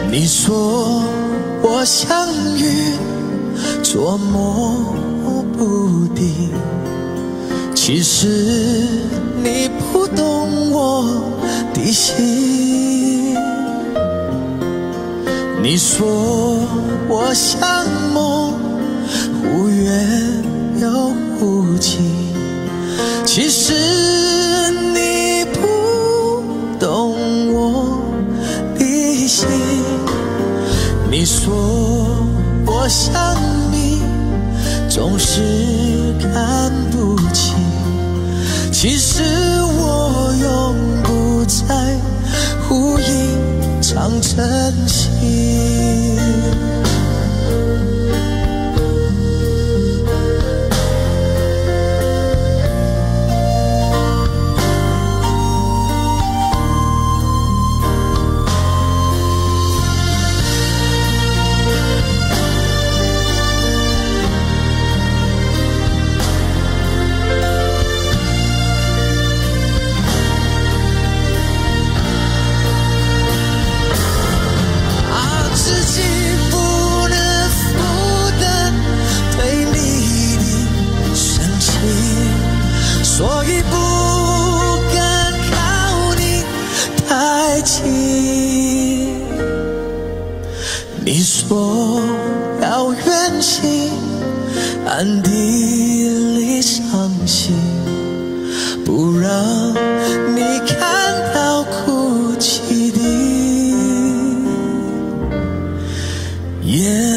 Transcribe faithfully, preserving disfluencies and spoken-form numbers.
你说我像云捉摸不定，其实你不懂我的心。你说我像梦，忽远又忽近，其实你不懂我的心。你说我像你，总是看不清，其实我永不再呼应唱真心。所以不敢靠你太近。你说要远行，暗地里伤心，不让你看到哭泣的眼